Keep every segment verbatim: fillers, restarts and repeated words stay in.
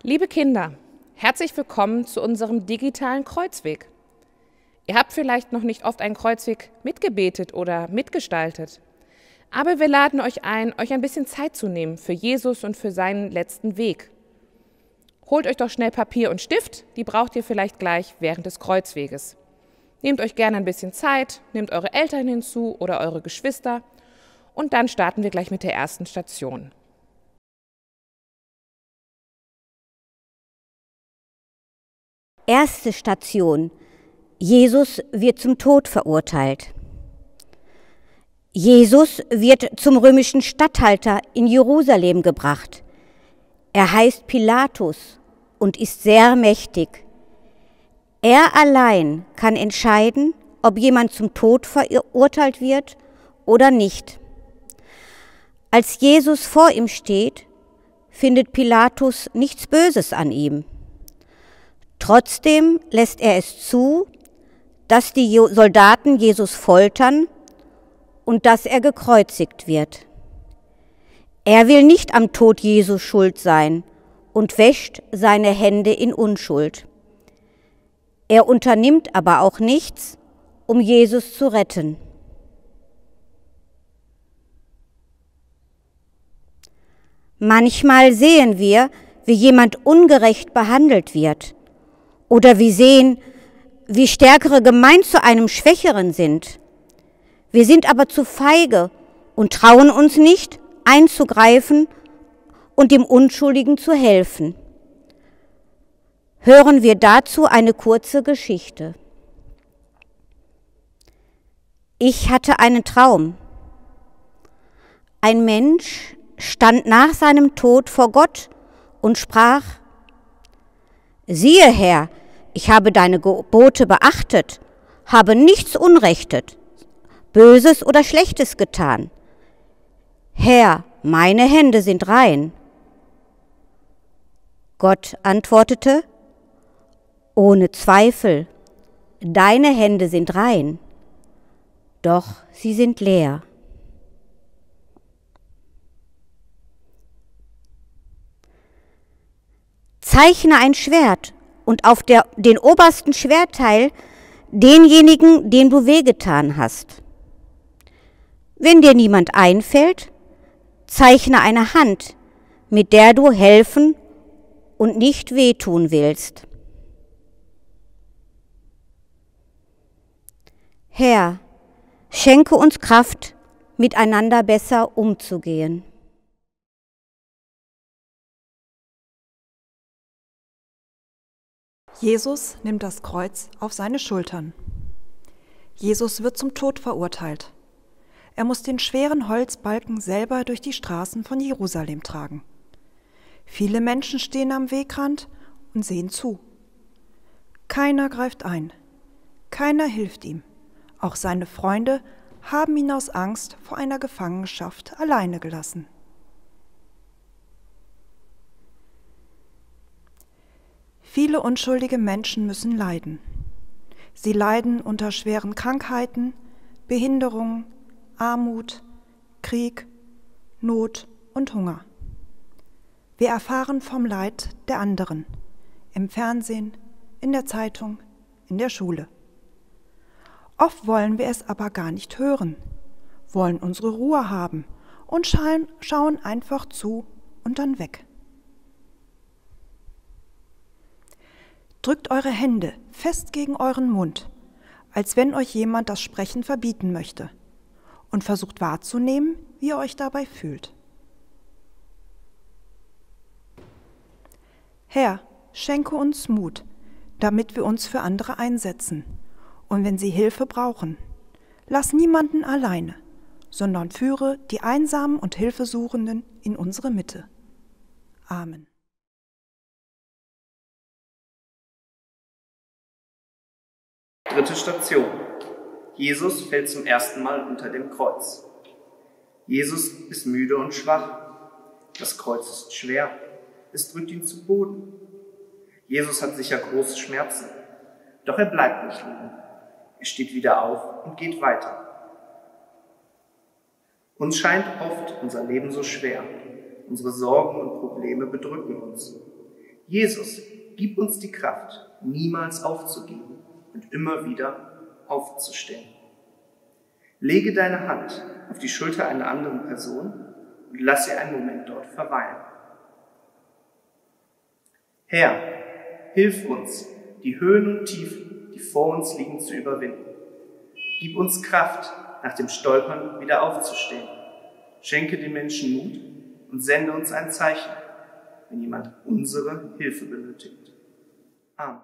Liebe Kinder, herzlich willkommen zu unserem digitalen Kreuzweg. Ihr habt vielleicht noch nicht oft einen Kreuzweg mitgebetet oder mitgestaltet, aber wir laden euch ein, euch ein bisschen Zeit zu nehmen für Jesus und für seinen letzten Weg. Holt euch doch schnell Papier und Stift, die braucht ihr vielleicht gleich während des Kreuzweges. Nehmt euch gerne ein bisschen Zeit, nehmt eure Eltern hinzu oder eure Geschwister und dann starten wir gleich mit der ersten Station. Erste Station. Jesus wird zum Tod verurteilt. Jesus wird zum römischen Statthalter in Jerusalem gebracht. Er heißt Pilatus und ist sehr mächtig. Er allein kann entscheiden, ob jemand zum Tod verurteilt wird oder nicht. Als Jesus vor ihm steht, findet Pilatus nichts Böses an ihm. Trotzdem lässt er es zu, dass die Soldaten Jesus foltern und dass er gekreuzigt wird. Er will nicht am Tod Jesu schuld sein und wäscht seine Hände in Unschuld. Er unternimmt aber auch nichts, um Jesus zu retten. Manchmal sehen wir, wie jemand ungerecht behandelt wird. Oder wir sehen, wie Stärkere gemein zu einem Schwächeren sind. Wir sind aber zu feige und trauen uns nicht, einzugreifen und dem Unschuldigen zu helfen. Hören wir dazu eine kurze Geschichte. Ich hatte einen Traum. Ein Mensch stand nach seinem Tod vor Gott und sprach: Siehe, Herr, ich habe deine Gebote beachtet, habe nichts Unrechtes, Böses oder Schlechtes getan. Herr, meine Hände sind rein. Gott antwortete: Ohne Zweifel, deine Hände sind rein, doch sie sind leer. Zeichne ein Schwert und auf der, den obersten Schwertteil denjenigen, dem du wehgetan hast. Wenn dir niemand einfällt, zeichne eine Hand, mit der du helfen und nicht wehtun willst. Herr, schenke uns Kraft, miteinander besser umzugehen. Jesus nimmt das Kreuz auf seine Schultern. Jesus wird zum Tod verurteilt. Er muss den schweren Holzbalken selber durch die Straßen von Jerusalem tragen. Viele Menschen stehen am Wegrand und sehen zu. Keiner greift ein. Keiner hilft ihm. Auch seine Freunde haben ihn aus Angst vor einer Gefangenschaft alleine gelassen. Viele unschuldige Menschen müssen leiden. Sie leiden unter schweren Krankheiten, Behinderungen, Armut, Krieg, Not und Hunger. Wir erfahren vom Leid der anderen, im Fernsehen, in der Zeitung, in der Schule. Oft wollen wir es aber gar nicht hören, wollen unsere Ruhe haben und schauen, schauen einfach zu und dann weg. Drückt eure Hände fest gegen euren Mund, als wenn euch jemand das Sprechen verbieten möchte, und versucht wahrzunehmen, wie ihr euch dabei fühlt. Herr, schenke uns Mut, damit wir uns für andere einsetzen, und wenn sie Hilfe brauchen, lass niemanden alleine, sondern führe die Einsamen und Hilfesuchenden in unsere Mitte. Amen. Dritte Station. Jesus fällt zum ersten Mal unter dem Kreuz. Jesus ist müde und schwach. Das Kreuz ist schwer. Es drückt ihn zu Boden. Jesus hat sicher große Schmerzen. Doch er bleibt nicht liegen. Er steht wieder auf und geht weiter. Uns scheint oft unser Leben so schwer. Unsere Sorgen und Probleme bedrücken uns. Jesus, gib uns die Kraft, niemals aufzugeben und immer wieder aufzustehen. Lege deine Hand auf die Schulter einer anderen Person und lass sie einen Moment dort verweilen. Herr, hilf uns, die Höhen und Tiefen, die vor uns liegen, zu überwinden. Gib uns Kraft, nach dem Stolpern wieder aufzustehen. Schenke den Menschen Mut und sende uns ein Zeichen, wenn jemand unsere Hilfe benötigt. Amen.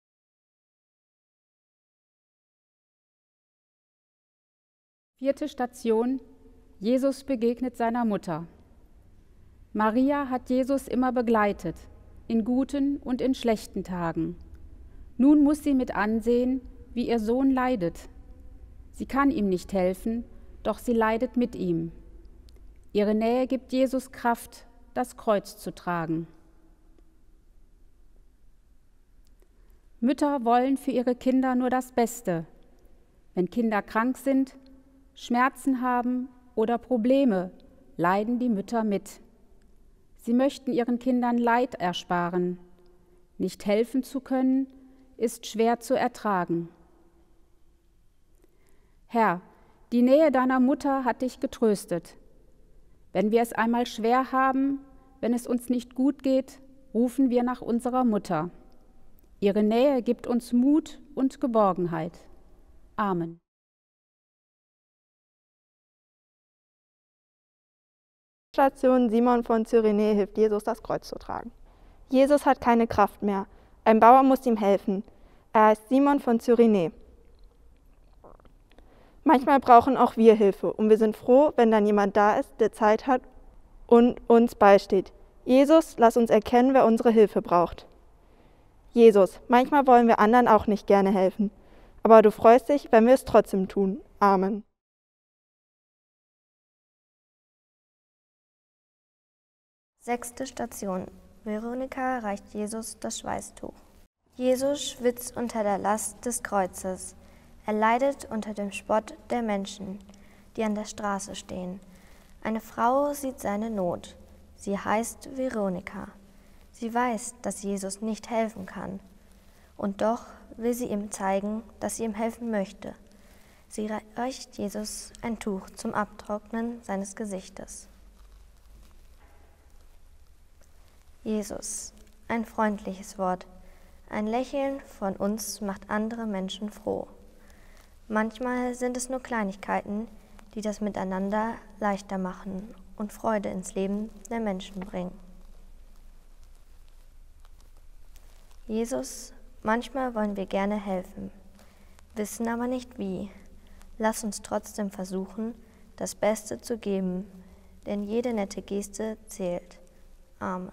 Vierte Station: Jesus begegnet seiner Mutter. Maria hat Jesus immer begleitet, in guten und in schlechten Tagen. Nun muss sie mit ansehen, wie ihr Sohn leidet. Sie kann ihm nicht helfen, doch sie leidet mit ihm. Ihre Nähe gibt Jesus Kraft, das Kreuz zu tragen. Mütter wollen für ihre Kinder nur das Beste. Wenn Kinder krank sind, Schmerzen haben oder Probleme, leiden die Mütter mit. Sie möchten ihren Kindern Leid ersparen. Nicht helfen zu können, ist schwer zu ertragen. Herr, die Nähe deiner Mutter hat dich getröstet. Wenn wir es einmal schwer haben, wenn es uns nicht gut geht, rufen wir nach unserer Mutter. Ihre Nähe gibt uns Mut und Geborgenheit. Amen. Station: Simon von Cyrene hilft Jesus, das Kreuz zu tragen. Jesus hat keine Kraft mehr. Ein Bauer muss ihm helfen. Er heißt Simon von Cyrene. Manchmal brauchen auch wir Hilfe und wir sind froh, wenn dann jemand da ist, der Zeit hat und uns beisteht. Jesus, lass uns erkennen, wer unsere Hilfe braucht. Jesus, manchmal wollen wir anderen auch nicht gerne helfen, aber du freust dich, wenn wir es trotzdem tun. Amen. Sechste Station: Veronika reicht Jesus das Schweißtuch. Jesus schwitzt unter der Last des Kreuzes. Er leidet unter dem Spott der Menschen, die an der Straße stehen. Eine Frau sieht seine Not. Sie heißt Veronika. Sie weiß, dass Jesus nicht helfen kann. Und doch will sie ihm zeigen, dass sie ihm helfen möchte. Sie reicht Jesus ein Tuch zum Abtrocknen seines Gesichtes. Jesus, ein freundliches Wort. Ein Lächeln von uns macht andere Menschen froh. Manchmal sind es nur Kleinigkeiten, die das Miteinander leichter machen und Freude ins Leben der Menschen bringen. Jesus, manchmal wollen wir gerne helfen, wissen aber nicht wie. Lass uns trotzdem versuchen, das Beste zu geben, denn jede nette Geste zählt. Amen.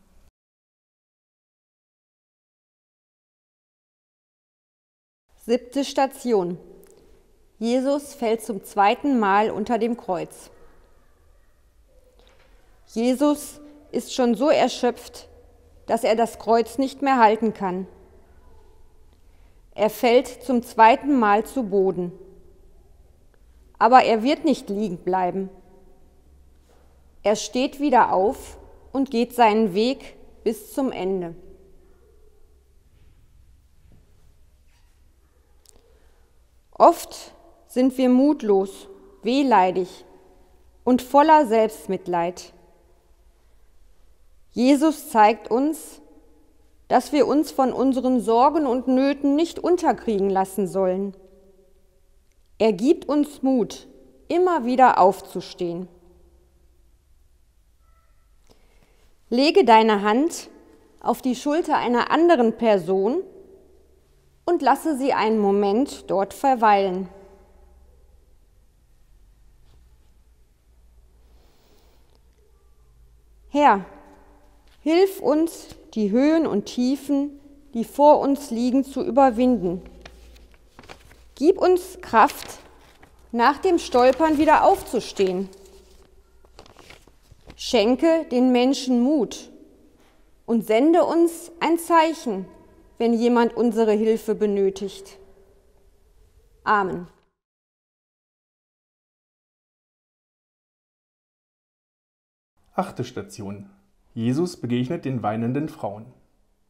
Siebte Station: Jesus fällt zum zweiten Mal unter dem Kreuz. Jesus ist schon so erschöpft, dass er das Kreuz nicht mehr halten kann. Er fällt zum zweiten Mal zu Boden. Aber er wird nicht liegen bleiben. Er steht wieder auf und geht seinen Weg bis zum Ende. Oft sind wir mutlos, wehleidig und voller Selbstmitleid. Jesus zeigt uns, dass wir uns von unseren Sorgen und Nöten nicht unterkriegen lassen sollen. Er gibt uns Mut, immer wieder aufzustehen. Lege deine Hand auf die Schulter einer anderen Person und lasse sie einen Moment dort verweilen. Herr, hilf uns, die Höhen und Tiefen, die vor uns liegen, zu überwinden. Gib uns Kraft, nach dem Stolpern wieder aufzustehen. Schenke den Menschen Mut und sende uns ein Zeichen, wenn jemand unsere Hilfe benötigt. Amen. Achte Station: Jesus begegnet den weinenden Frauen.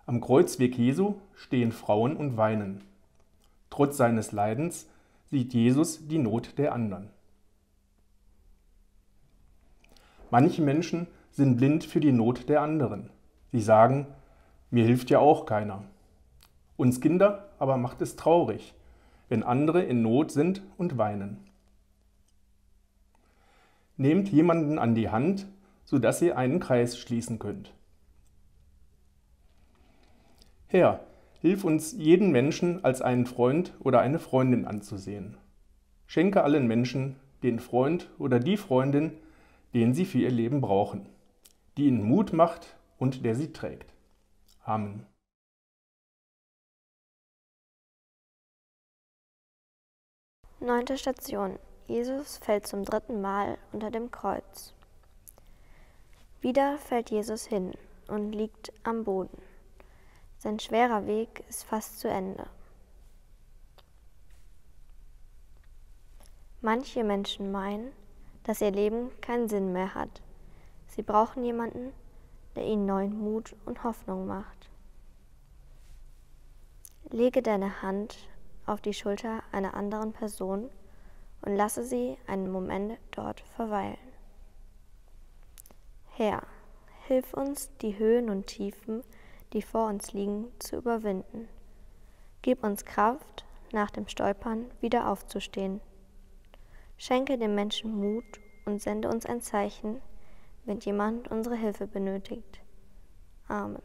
Am Kreuzweg Jesu stehen Frauen und weinen. Trotz seines Leidens sieht Jesus die Not der anderen. Manche Menschen sind blind für die Not der anderen. Sie sagen, mir hilft ja auch keiner. Uns Kinder aber macht es traurig, wenn andere in Not sind und weinen. Nehmt jemanden an die Hand, sodass ihr einen Kreis schließen könnt. Herr, hilf uns, jeden Menschen als einen Freund oder eine Freundin anzusehen. Schenke allen Menschen den Freund oder die Freundin, den sie für ihr Leben brauchen, die ihnen Mut macht und der sie trägt. Amen. Neunte Station. Jesus fällt zum dritten Mal unter dem Kreuz. Wieder fällt Jesus hin und liegt am Boden. Sein schwerer Weg ist fast zu Ende. Manche Menschen meinen, dass ihr Leben keinen Sinn mehr hat. Sie brauchen jemanden, der ihnen neuen Mut und Hoffnung macht. Lege deine Hand auf die Schulter einer anderen Person und lasse sie einen Moment dort verweilen. Herr, hilf uns, die Höhen und Tiefen, die vor uns liegen, zu überwinden. Gib uns Kraft, nach dem Stolpern wieder aufzustehen. Schenke dem Menschen Mut und sende uns ein Zeichen, wenn jemand unsere Hilfe benötigt. Amen.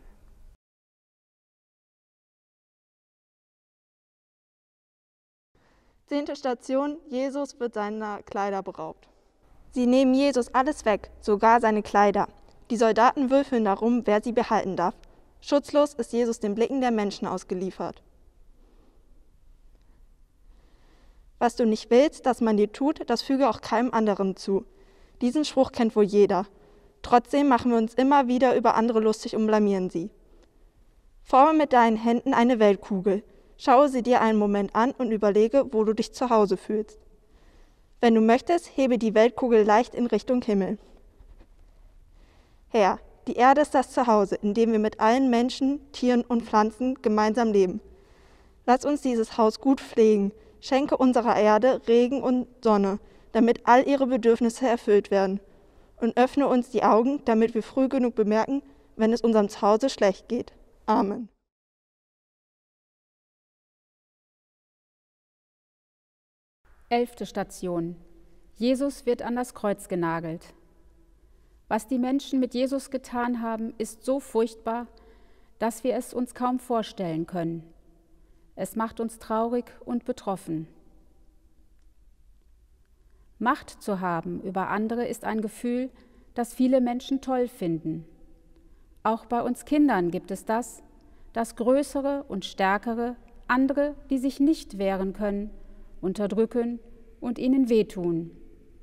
Zehnte Station, Jesus wird seiner Kleider beraubt. Sie nehmen Jesus alles weg, sogar seine Kleider. Die Soldaten würfeln darum, wer sie behalten darf. Schutzlos ist Jesus den Blicken der Menschen ausgeliefert. Was du nicht willst, dass man dir tut, das füge auch keinem anderen zu. Diesen Spruch kennt wohl jeder. Trotzdem machen wir uns immer wieder über andere lustig und blamieren sie. Forme mit deinen Händen eine Weltkugel. Schaue sie dir einen Moment an und überlege, wo du dich zu Hause fühlst. Wenn du möchtest, hebe die Weltkugel leicht in Richtung Himmel. Herr, die Erde ist das Zuhause, in dem wir mit allen Menschen, Tieren und Pflanzen gemeinsam leben. Lass uns dieses Haus gut pflegen. Schenke unserer Erde Regen und Sonne, damit all ihre Bedürfnisse erfüllt werden. Und öffne uns die Augen, damit wir früh genug bemerken, wenn es unserem Zuhause schlecht geht. Amen. Elfte Station. Jesus wird an das Kreuz genagelt. Was die Menschen mit Jesus getan haben, ist so furchtbar, dass wir es uns kaum vorstellen können. Es macht uns traurig und betroffen. Macht zu haben über andere ist ein Gefühl, das viele Menschen toll finden. Auch bei uns Kindern gibt es das, dass Größere und Stärkere andere, die sich nicht wehren können, unterdrücken und ihnen wehtun.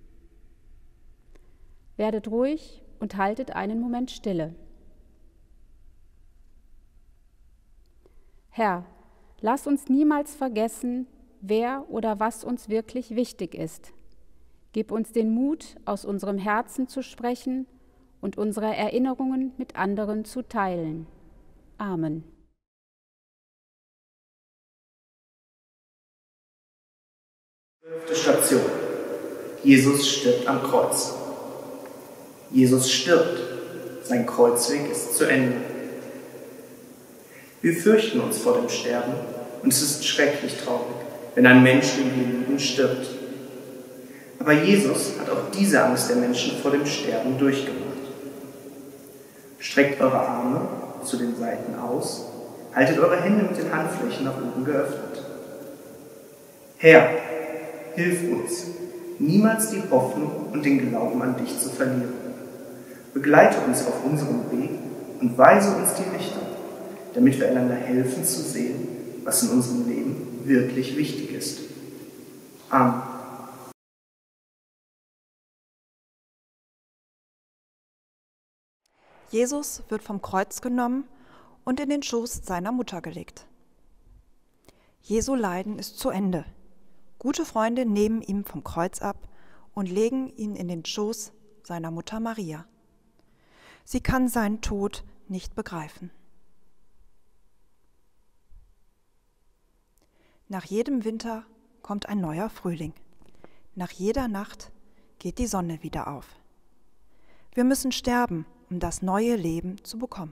Werdet ruhig und haltet einen Moment Stille. Herr, lass uns niemals vergessen, wer oder was uns wirklich wichtig ist. Gib uns den Mut, aus unserem Herzen zu sprechen und unsere Erinnerungen mit anderen zu teilen. Amen. Zwölfte Station. Jesus stirbt am Kreuz. Jesus stirbt. Sein Kreuzweg ist zu Ende. Wir fürchten uns vor dem Sterben und es ist schrecklich traurig, wenn ein Mensch, den wir lieben, stirbt. Aber Jesus hat auch diese Angst der Menschen vor dem Sterben durchgemacht. Streckt eure Arme zu den Seiten aus, haltet eure Hände mit den Handflächen nach oben geöffnet. Herr, hilf uns, niemals die Hoffnung und den Glauben an dich zu verlieren. Begleite uns auf unserem Weg und weise uns die Richtung, damit wir einander helfen zu sehen, was in unserem Leben wirklich wichtig ist. Amen. Jesus wird vom Kreuz genommen und in den Schoß seiner Mutter gelegt. Jesu Leiden ist zu Ende. Gute Freunde nehmen ihn vom Kreuz ab und legen ihn in den Schoß seiner Mutter Maria. Sie kann seinen Tod nicht begreifen. Nach jedem Winter kommt ein neuer Frühling. Nach jeder Nacht geht die Sonne wieder auf. Wir müssen sterben, um das neue Leben zu bekommen.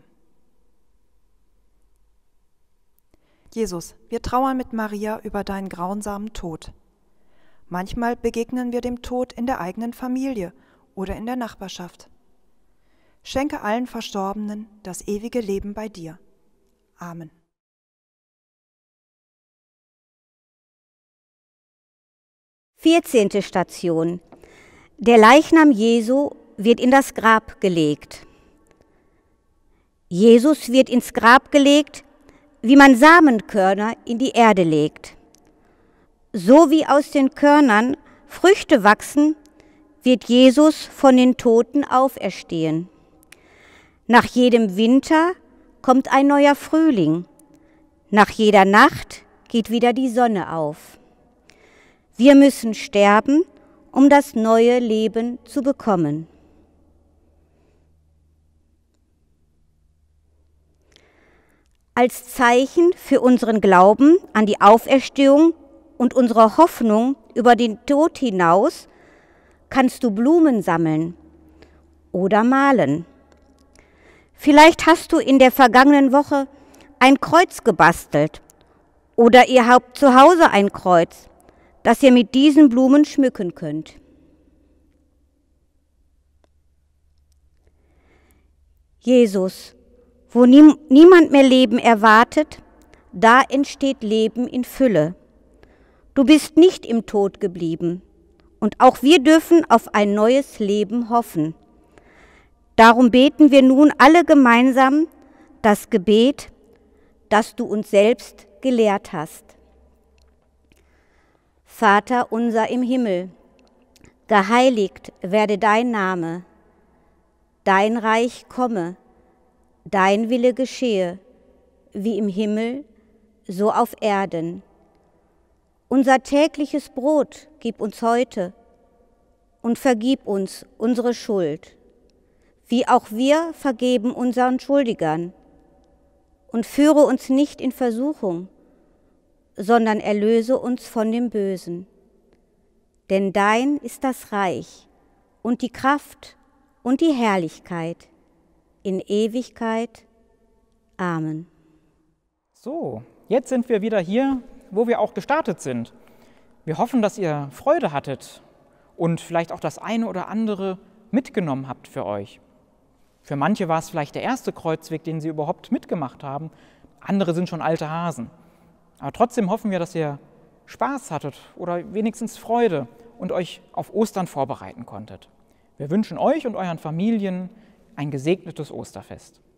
Jesus, wir trauern mit Maria über deinen grausamen Tod. Manchmal begegnen wir dem Tod in der eigenen Familie oder in der Nachbarschaft. Schenke allen Verstorbenen das ewige Leben bei dir. Amen. Vierzehnte Station. Der Leichnam Jesu wird in das Grab gelegt. Jesus wird ins Grab gelegt, wie man Samenkörner in die Erde legt. So wie aus den Körnern Früchte wachsen, wird Jesus von den Toten auferstehen. Nach jedem Winter kommt ein neuer Frühling. Nach jeder Nacht geht wieder die Sonne auf. Wir müssen sterben, um das neue Leben zu bekommen. Als Zeichen für unseren Glauben an die Auferstehung und unsere Hoffnung über den Tod hinaus kannst du Blumen sammeln oder malen. Vielleicht hast du in der vergangenen Woche ein Kreuz gebastelt oder ihr habt zu Hause ein Kreuz, das ihr mit diesen Blumen schmücken könnt. Jesus, wo nie, niemand mehr Leben erwartet, da entsteht Leben in Fülle. Du bist nicht im Tod geblieben und auch wir dürfen auf ein neues Leben hoffen. Darum beten wir nun alle gemeinsam das Gebet, das du uns selbst gelehrt hast. Vater unser im Himmel, geheiligt werde dein Name, dein Reich komme, dein Wille geschehe, wie im Himmel, so auf Erden. Unser tägliches Brot gib uns heute und vergib uns unsere Schuld, wie auch wir vergeben unseren Schuldigern. Und führe uns nicht in Versuchung, sondern erlöse uns von dem Bösen. Denn dein ist das Reich und die Kraft und die Herrlichkeit in Ewigkeit. Amen. So, jetzt sind wir wieder hier, wo wir auch gestartet sind. Wir hoffen, dass ihr Freude hattet und vielleicht auch das eine oder andere mitgenommen habt für euch. Für manche war es vielleicht der erste Kreuzweg, den sie überhaupt mitgemacht haben. Andere sind schon alte Hasen. Aber trotzdem hoffen wir, dass ihr Spaß hattet oder wenigstens Freude und euch auf Ostern vorbereiten konntet. Wir wünschen euch und euren Familien ein gesegnetes Osterfest.